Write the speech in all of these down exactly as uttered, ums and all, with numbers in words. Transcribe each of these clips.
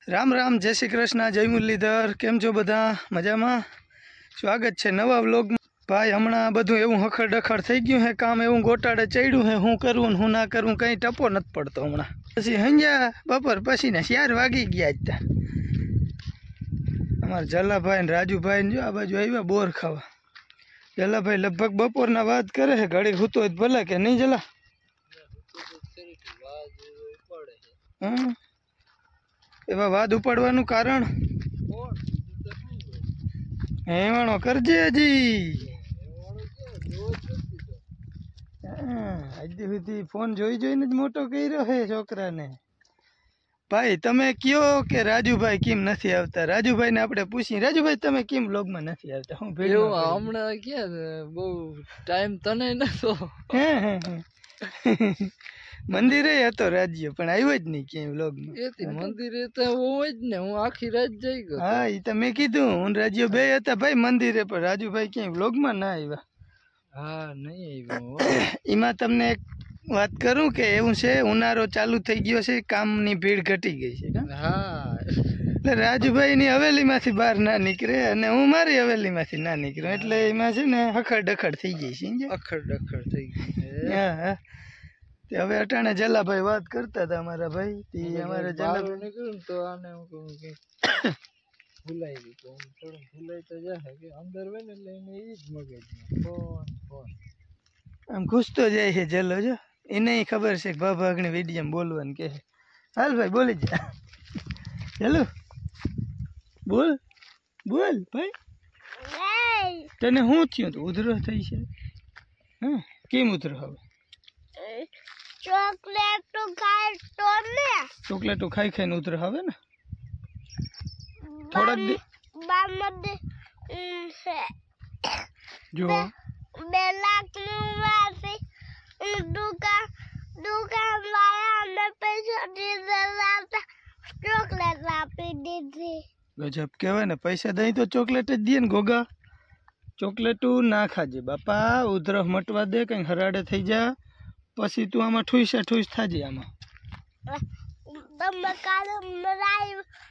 राम राम जय श्री कृष्ण जय मुरलीधर केम छो बधा मजामां। स्वागत है नवा व्लॉग में। भाई हमणा बधुं एवं हखड़ डखड़ थई गयुं है, काम एवं गोटाड़े चढ़्युं है, हूँ करूँ हूँ ना करूँ कहीं टपो नथी पड़तो। हमणा पछी हंजा बपोर पछी ने चार वागी गया। आज अमार जलाभाई ने राजूभाई ने जो आ बाजू आव्या बोर खावा। जलाभाई लगभग बपोरना वाद करे है, घड़ी हूतो होय भले के नहीं जला। हाँ एवा वाद उपाड़वानुं कारण हेवाणो करजे हजी। हजी सुधी फोन जोई जोईने ज मोटो कर्यो है छोकरा ने। भाई तमे कहो के राजूभाई केम नथी आवता। राजूभाई ने आपणे पूछी, राजूभाई तमे केम व्लॉग में नथी आवता? हुं भेड़ो हमणा के बहु टाइम तने नतो। हे हे मंदिरे हतो राज्य पण आव्यो ज नहीं के व्लॉग में। एती मंदिरे तो होय ज ने, हूँ आखी रात जई गयो। हाँ ई तो मैं कीधुं हूँ राज्य बे हता भाई मंदिरे, पर राजूभाई के व्लॉग में ना आव्या। हाँ नहीं आव्यो। एमां तमने एक बात करूं के एवं छे उनाळो चालू थई गयो छे, कामनी भीड़ घटी गई छे। हाँ એટલે રાજુભાઈની હવેલીમાંથી બહાર ના નીકળે અને હું મારી હવેલીમાંથી ના નીકળું, એટલે એમાં છે ને હખડ ડખડ થઈ ગઈ છે। અખડ ડખડ થઈ ગઈ। હા હા તે હવે અટાણે જલાભાઈ વાત કરતા હતા અમારા ભાઈ તે અમારે જલાભાઈ નીકળ્યું તો આને હું કહું કે ભૂલાઈ ગઈ તો થોડું ભૂલાઈ તો જાય કે અંદર હોય ને એટલે એને ઈ જ મગજમાં ફોન ફોન આમ ઘૂસતો જાય છે જલો। જો એને ખબર છે કે ભાભા આગળ વિડીયો બોલવાનું કે હાલ ભાઈ બોલી જા। ચલો બોલ બોલ ભાઈ તને શું થયું? તો ઉધરો થઈ છે? હા કેમ ઉધરો? હવે ચોકલેટ ખાય તો ને ચોકલેટો ખાઈ ખાઈને ઉધરો આવે ને થોડાક દી બામદ જો બે લાખ નું વાસી દુકાન દુકાન વાળા અમે પૈસા દીધા ચોકલેટ આપી દીધી। ગજબ કહેવાય ને, પૈસા દઈ તો ચોકલેટ જ દે ને ગોગા। ચોકલેટું ના ખાજે બાપા, ઉધરસ મટવા દે, કંઈ હરાડે થઈ જા પછી તું આમાં ઠૂસા ઠૂસ થાજે આમાં। તમે કાલ મરાઈ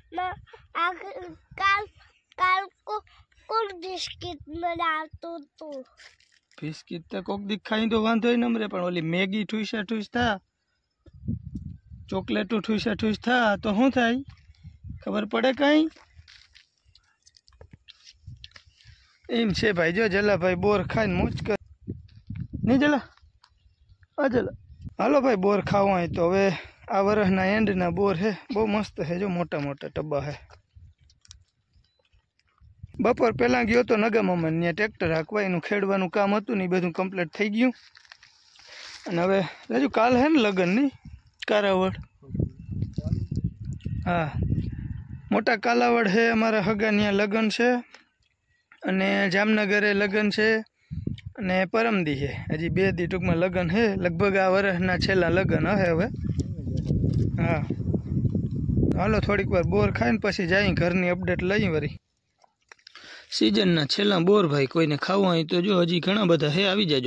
કાલ કાલ કો કોણ બિસ્કિટ બનાવતું તું? બિસ્કિટ તો કોક દી ખાઈ તો વાંધો ય નમરે, પણ ઓલી મેગી ઠૂસા ઠૂસ થા, ચોકલેટું ઠૂસા ઠૂસ થા તો શું થાય ખબર પડે કઈ? એમ છે ભાઈ। જો જલા ભાઈ બોર ખાઈને મોજ કર નહીં જલા આ જલા હાલો ભાઈ બોર ખાવા હોય તો હવે આ વર્ષના એન્ડના બોર હે, બહુ મસ્ત હે। જો મોટા મોટા ટબ્બા હે। બપોર પહેલાં ગયો તો નગા મામાને ત્યાં ટ્રેક્ટર હાંકવા, એનું ખેડવાનું કામ હતું ને એ બધું કમ્પ્લીટ થઈ ગયું। અને હવે રાજુ કાલ હે ને લગ્ન નહીં કારાવડ? હા મોટા કાલાવડ હે અમારા હગા, ત્યાં લગ્ન છે અને જામનગરે લગ્ન છે અને પરમદી છે, હજી બે દી ટૂંકમાં લગ્ન છે। લગભગ આ વર્ષના છેલ્લા લગ્ન હશે હવે। હા હાલો થોડીક વાર બોર ખાઈને પછી જાય ઘરની અપડેટ લઈ વળી। સિઝનના છેલ્લા બોર ભાઈ, કોઈને ખાવા હોય તો જો હજી ઘણા બધા હે, આવી જાજો।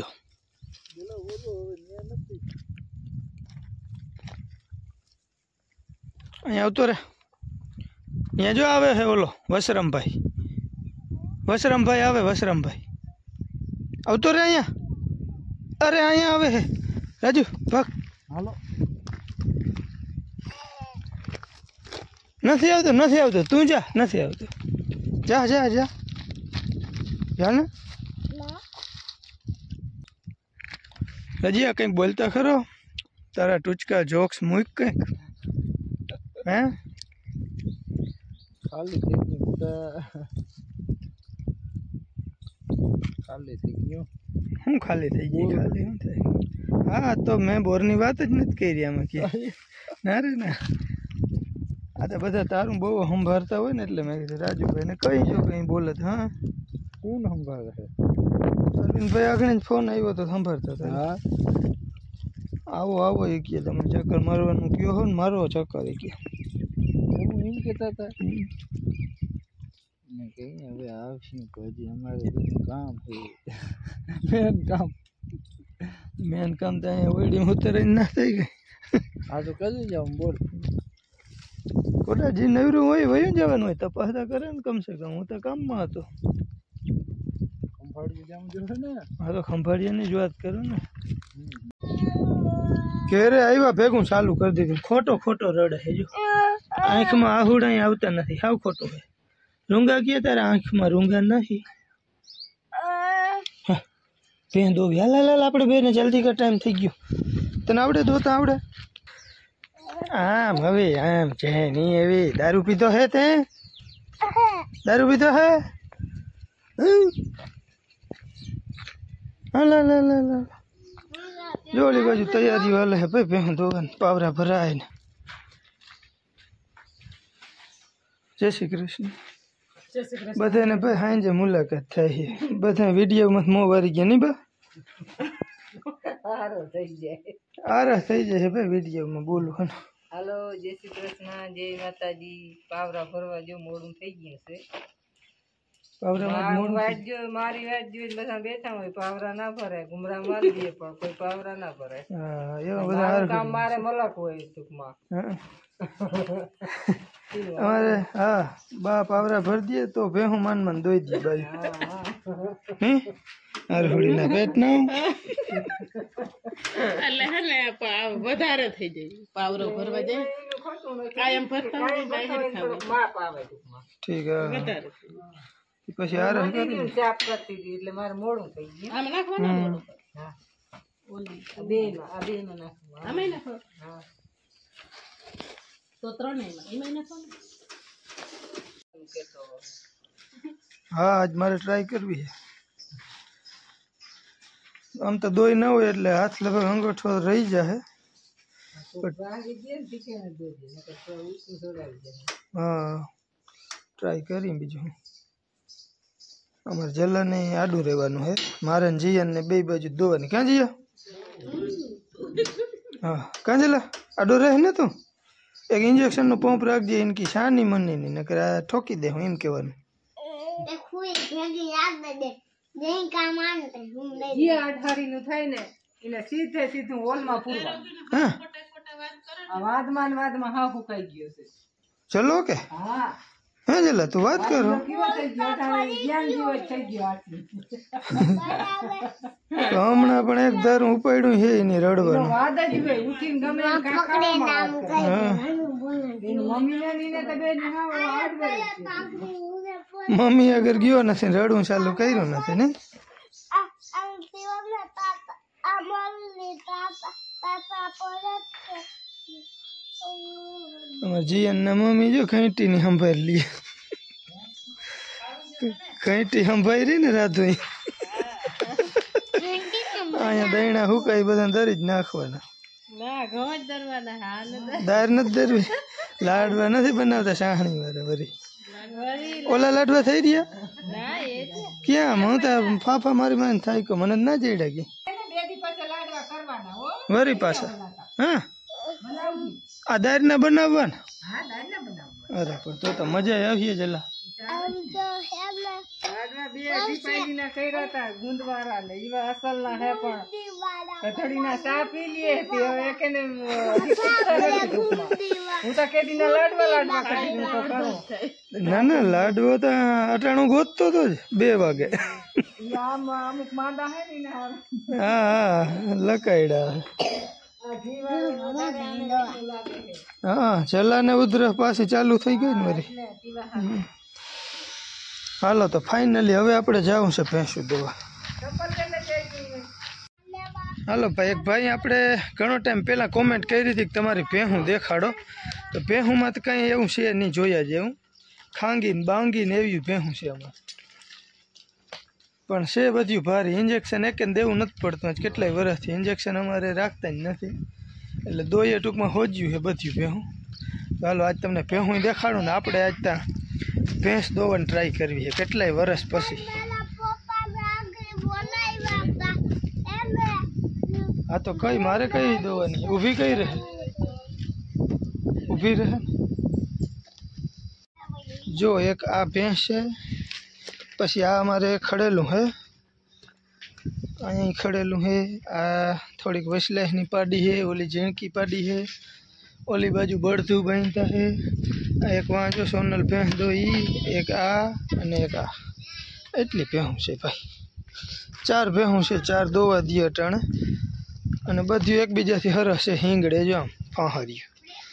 અહીંયા આવતો રે, અહીંયા જો આવે હે ઓલો વસરામભાઈ, વસરામભાઈ આવે, વસરામભાઈ આવતો રે અહીંયા। અરે અહીંયા આવે હે રાજુ, ભાગ હાલો। નથી આવતો નથી આવતો, તું જા, નથી આવતો, જા જા જા જા ને। રજીયા કંઈક બોલતા ખરો, તારા ટૂચકા જોક્સ મૂક કંઈક હે? ખાલી થઈ ગયું, ખાલી થઈ ગયું। શું ખાલી થઈ ગઈ? ખાલી શું થાય? હા તો મેં બોરની વાત જ નથી કરી આમાં કે ના રે ના, આ તો બધા તારું બહુ સંભાળતા હોય ને એટલે મેં કીધું રાજુભાઈને કહી જો કંઈ બોલત। હા કોણ સંભાળે છે? અરવિંદભાઈ આગળ ફોન આવ્યો તો સંભાળતા હતા। હા આવો આવો એ કહે, તમે ચક્કર મારવાનું કયો હો ને મારો ચક્કર એ કહે। હું એમ કહેતા હતા ને કઈ હવે આવશું તો હજી અમારે બધું કામ છે, મેન કામ મેન કામ તો અહીંયા ઓયડી ઉતરીને ના થઈ ગઈ। આ તો કરી જાઉં બોલ। ખોટા જે નવરું હોય વયું જવાનું હોય તપાસતા કરે ને કમસે કમ હું તો કામમાં હતો ખંભાળિયું જામ જો છે ને હા તો ખંભાળિયાની જ વાત કરું ને ઘેરે આવ્યા ભેગું ચાલુ કરી દીધું ખોટો ખોટો રડે છે જો આંખમાં આહુડા અહીં આવતા નથી સાવ ખોટું છે રૂંગા ગયા તારે આંખમાં રૂંગા નથી બેન દો હાલ હાલ હાલ આપણે બેને જલ્દી કર ટાઈમ થઈ ગયો તને આવડે દોતા આવડે આમ હવે આમ છે નહીં એવી દારૂ પીધો હે તે દારૂ પીધો હે હાલ હાલ હાલ હાલ જો ઓલી બાજુ તૈયારીઓ હાલે હે ભાઈ ભેહું ધોવાનું પાવરા ભરાય ને જય શ્રી કૃષ્ણ બધાને ભાઈ સાંજે મુલાકાત થાય છે બધા વિડીયોમાં મોં વારી ગયા નહીં બા આરસ થઈ જાય ભાઈ વિડીયોમાં બોલું હે હાલો જય શ્રી કૃષ્ણ જય માતાજી પાવરા ફરવા જો મોડું થઈ ગયું છે પાવરામાં વાટ જો મારી વાટ જોઈ બધા બેઠા હોય પાવરા ના ભરાય ગુમરા મારી દે પણ કોઈ પાવરા ના ભરાય હા એવા બધા મારું હારું કામ મારે મલક હોય ટૂંકમાં હા અમારે હા બા પાવરા ભરી દે તો ભેહું માન માન દોઈ દે બાજુ હે હરહુડીના પેટના એટલે હે ને પાવ વધારે થઈ જાય પાવરો ભરવા જાય કાયમ ભરતા હોય બહાર ખાવા માપ આવે ટૂંકમાં ઠીક હા વધારે પછી આરામ કરી દીધું ચાપ કરતી હતી એટલે મારે મોડું થઈ ગયું આમ નાખવાનું હા ઓલી બે માં આ બે માં નાખવા આમે નાખો હા તો ત્રણેયમાં એમાં નાખવાનું હા આજ મારે ટ્રાય કરવી છે આમ તો દોઈ ન હોય એટલે હાથ લગભગ અંગૂઠો રહી જાય હા ટ્રાય કરી બીજું અમારે જલાને આડું રહેવાનું હે મારે ને જીયન ને બે બાજુ દોવાની ક્યાં જીયા હા ક્યાં જલા આડું રહે ને તું એક ઇન્જેક્શનનો પંપ રાખજે એનકી શાની મની નહીં નકર આ ઠોકી દે હું એમ કહેવાનું જે અઢારી નું થાય ને એટલે સીધે સીધું હોલમાં પૂરવાનું હા આ વાદમાં ને વાદમાં હા ફૂકાઈ ગયો છે ચલો કે હા હા જલા તું વાત કરો કેવો થઈ ગયો અઢારી જ્ઞાન જેવો જ થઈ ગયો આટલું તો હમણાં પણ એક ધારું ઉપાડ્યું છે એની રડવાનું વાદ જ હોય ઉઠીને ગમે એમ કાંઈ ખાવામાં આવશે. હા એની મમ્મીને નીને તો બેન હા હાથ કરે છે. મમ્મી અગર ગયો નથી ને રડવું ચાલુ કર્યું નથી ને અમારે જીયન ના મમ્મી જો ખૈટી ની સંભાળી લી ખૈટી સંભાળી ને રાધુ અહીંયા દહીણા હુકાઈ બધા દરી જ નાખવાના ના ઘઉં જ દરવાના હા ને દાર નથી દરવી લાડવા નથી બનાવતા સાહણી વાળા વરી ઓલા લાડવા થઈ રહ્યા ના એ છે ક્યાં હું તો ફાફા મારી માને થાય કે મને જ ના જઈડા કે બે દી પછી લાડવા કરવાના હો વરી પાછા હા આ દારના બનાવવાના હા દાળના બનાવવા અરે પણ તો તો મજા આવી જલા લાડવા બે દીપાઈના કર્યા હતા ગુંદવાળા ને ઈવા અસલ ના હે પણ કથળીના ચા પી લીએ તે હવે એકેને હું તો કેદીના લાડવા લાડવા કરી હું તો કરું ના ના લાડવો તો અટાણું ગોતતો તો જ બે વાગે ઈ આમ અમુક માંદા હે ને હાર હા હા લકાયડા હા છેલ્લા ને ઉધરસ પાછી ચાલુ થઈ ગઈ ને મારી હાલો તો ફાઇનલી હવે આપણે જવું છે ભેંસું દોવા હાલો ભાઈ એક ભાઈ આપણે ઘણો ટાઈમ પહેલાં કોમેન્ટ કરી હતી કે તમારી ભેહું દેખાડો તો ભેહુંમાં તો કંઈ એવું છે નહીં જોયા જેવું ખાંગીને બાંગીને એવી ભેહું છે અમારે પણ છે બધું ભારે ઇન્જેક્શન એક દેવું નથી પડતું આજ કેટલાય વર્ષથી ઇન્જેક્શન અમારે રાખતા જ નથી એટલે દોઈએ ટૂંકમાં હોજ્યું છે બધું ભેહું તો હાલો આજ તમને ભેહું દેખાડું ને આપણે આજ ત્યાં ભેંસ દોવાની ટ્રાય કરવી છે કેટલાય વર્ષ પછી હા તો કઈ મારે કઈ દોવાની ઊભી કઈ રહે ઊભી રહે જો એક આ ભેંસ છે પછી આ અમારે ખડેલું હે અહીંયા ખડેલું હે આ થોડીક વસલાસની પાડી હે ઓલી ઝીણકી પાડી હે ઓલી બાજુ બળધું બાંધતા હે આ એક વાંચો સોનલ ભેંસ દો ઈ, એક આ અને એક આ, એટલી ભેહું છે ભાઈ. ચાર ભેહું છે, ચાર દોવા દે અટાણે, અને બધું એકબીજાથી હરસ છે. હિંગડે જો આમ ફાહર્યું.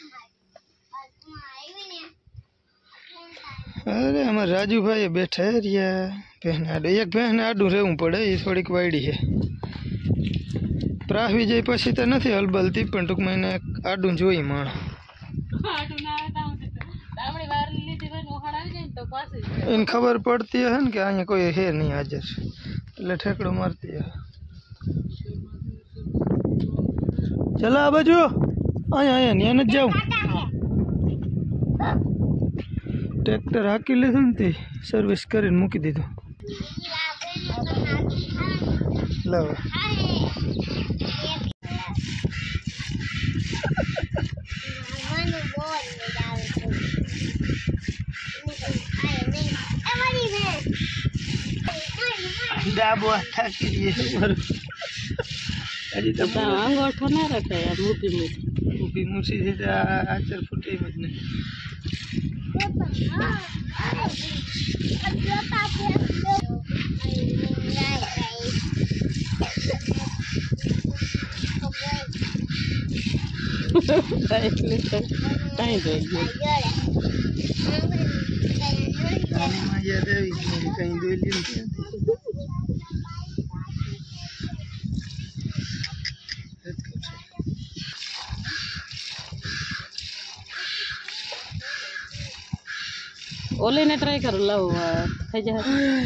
અરે અમારે રાજુભાઈ બેઠા રહ્યા ભેંસને આડું. એક ભેંસને આડું રહેવું પડે, એ થોડીક વાયડી છે. પ્રાહવી જાય પછી તો નથી હલબલતી, પણ ટૂંકમાં એને આડું જોઈ માણ. એને ખબર પડતી હશે ને કે અહીંયા કોઈ હે નહીં હાજર, એટલે ઠેકડો મારતી હશે. ચલો આ બાજુ, અહીંયા અહીંયા ત્યાં નથી જાઉં. ટ્રેક્ટર હાકી લીધું ને તે સર્વિસ કરીને મૂકી દીધું. લાવ ડાબો થાકી ગઈ હજી તો અંગોઠો ના રખાય મોટી મોટી ઊભી મૂછી છે તો આચર ફૂટે જ નહીં. એટલે કાંઈ જોઈ ગયું પાણીમાં યાદ આવી ગયું કંઈ દોઈ લીધું ત્યાંથી. ઓલીને ટ્રાય કરો, લાવ થઈ જાય.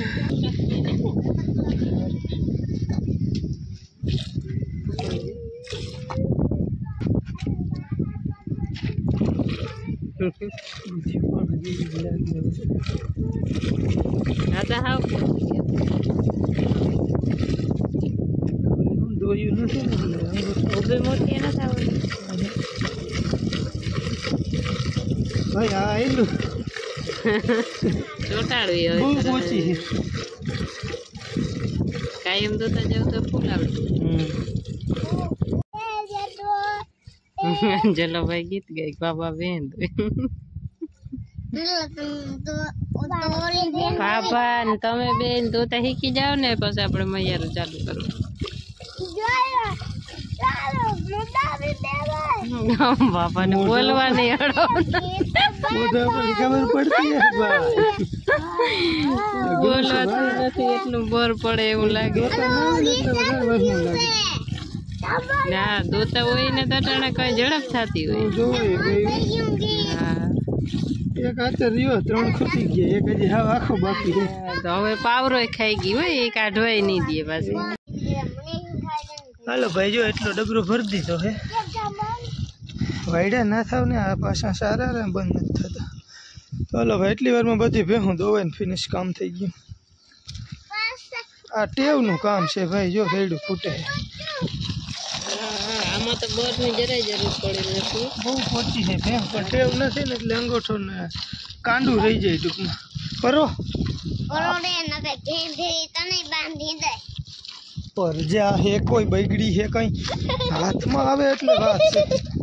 દાદા હાવ દોયું નથી ને ઉભી મોટી એને થાવ ભાઈ આ આવેલું ચોટાડવી બહુ હોય ઓછી છે. કાયમ દોતા જાવ તો ફૂલ આવે. ચલો ભાઈ ગીત ગાય બાબા બેન બાબા ને તમે બેન દોતા શીખી જાવ ને પછી આપણે મૈયારું ચાલુ કરવું. બાપા ને બોલવા નહીં હડો ખબર પડતી બોલવાતું નથી એટલું બોર પડે એવું લાગે. ના દોતા હોય ને તટાણે કઈ ઝડપ થતી હોય. હા એક આચર રહ્યો, ત્રણ ખૂટી ગયા, એક હજી હાવ આખો બાકી છે. તો હવે પાવરો ખાઈ ગઈ હોય એ કાઢવાય નહીં દે પાછી. હાલો ભાઈ જો એટલો ડબરો ભરી દીધો હે. વાયડા ના થાવ ને આ પાછા સારા રે બંધ નથી થતા. ચાલો ભાઈ એટલી વારમાં બધી ભેહું દોવાઈને ફિનિશ કામ થઈ ગયું. આ ટેવનું કામ છે ભાઈ, જો ભેડું ફૂટે. આમાં તો બોરની જરાય જરૂર પડે નથી. બહુ પોચી છે ભેહ, પણ ટેવ નથી ને એટલે અંગોઠો ને કાંડું રહી જાય ટૂંકમાં. કરો પર જ્યાં હે કોઈ બગડી છે કઈ હાથમાં આવે એટલે વાત છે.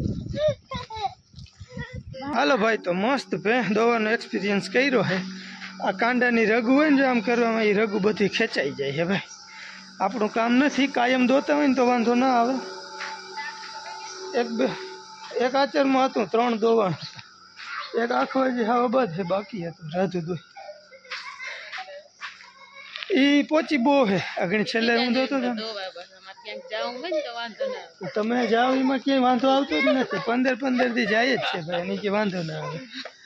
હાલો ભાઈ તો મસ્ત ભેંસ દોવાનો એક્સપિરિયન્સ કર્યો છે. આ કાંડાની રઘુ હોય ને જો આમ કરવામાં એ રઘુ બધી ખેંચાઈ જાય છે ભાઈ. આપણું કામ નથી, કાયમ દોતા હોય ને તો વાંધો ના આવે. એક બે એક આચરમાં હતું, ત્રણ દોવાનું, એક આખો હજી હા બધ છે બાકી હતું રાજુ દોઈ. એ પોચી બહુ છે આગળ છેલ્લે હું દોતો હતો. તમે જાઓ એમાં ક્યાંય વાંધો આવતો જ નથી. પંદર પંદર થી જાય જ છે ભાઈ, એની કે વાંધો ના આવે.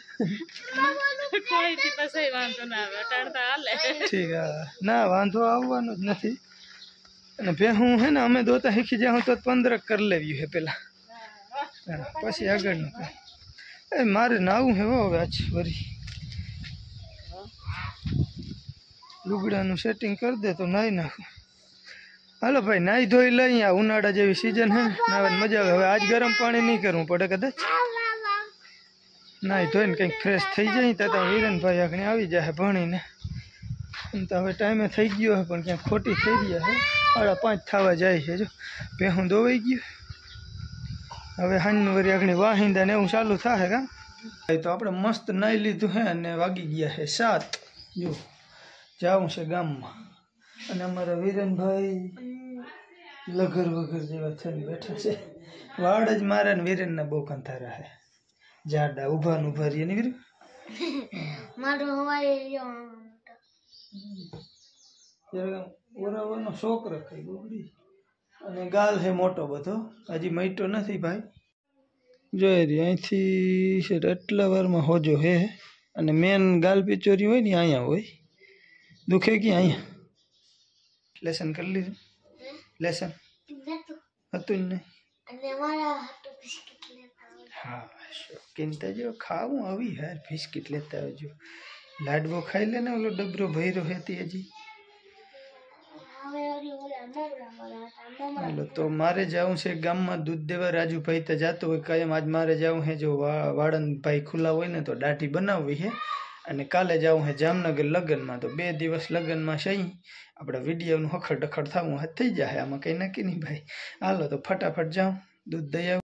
ઠીક હા, ના વાંધો આવવાનો જ નથી. અને ભેહું હે ને અમે દોતા શીખી જાઉં તો પંદર કરી લેવ્યું છે પેલા, પછી આગળનું કામ. એ મારે નાવું હે હવે આજ વરી લુગડાનું સેટિંગ કરી દે તો નાહી નાખું. હાલો ભાઈ નાહી ધોઈ લઈ. આ ઉનાળા જેવી સિઝન હે નાવાની મજા આવે. હવે આજ ગરમ પાણી નહીં કરવું પડે કદાચ. નાહી ધોઈને કંઈક ફ્રેશ થઈ જાય તો હિરણભાઈ આગળ આવી જાય ભણીને. એમ તો હવે ટાઈમે થઈ ગયો હે પણ ક્યાંક ખોટી થઈ ગયા છે. સાડા પાંચ થવા જાય છે. જો ભેહું દોવાઈ ગયું. હવે હાંજનું વરી આગળ વાહિંદા ને એવું ચાલુ થાય કા તો આપણે મસ્ત નાઈ લીધું હે અને વાગી ગયા છે સાત. જો જાવું છે ગામમાં અને અમારા વિરેનભાઈ લગર વગર જેવા થઈને બેઠા છે. વાડ જ મારા ને વિરેનના બહુ કંથારા છે. જાડા ઊભા ને ઊભા રહીએ ને વીર. મારો હવાય ઓરાવાનો શોખ રખાય ગોગડી અને ગાલ હે મોટો બધો હજી મઈટો નથી ભાઈ. જોઈ રહી અહીંથી છે એટલા વારમાં હોજો હે અને મેન ગાલ પિચોરી હોય ને અહીંયા હોય. દુખે કે અહીંયા લેસન કરી લીધું? લેસન હતું જ નહીં. અને મારા હાથો બિસ્કિટ લેતા હા શોખીન તો જો ખાવું આવી યાર બિસ્કિટ લેતા આવજો. લાડવો ખાઈ લે ને ઓલો ડબરો ભર્યો હતી હજી. હવે ઓલી ઓલા મમરા મારા હતા મમરા હાલો તો મારે જવું છે ગામમાં દૂધ દેવા. રાજુભાઈ તો જાતો હોય કાયમ. આજ મારે જવું છે જો વાળંદભાઈ ખુલ્લા હોય ને તો દાઢી બનાવવી છે અને કાલે જવું છે જામનગર લગ્નમાં. તો બે દિવસ લગ્નમાં સહી આપણે વિડીયોનું હખડ ડખડ થવું હાથ થઈ જાય. આમાં કંઈ નક્કી નહીં ભાઈ. હાલો તો ફટાફટ જાઉં દૂધ દઈ આવું.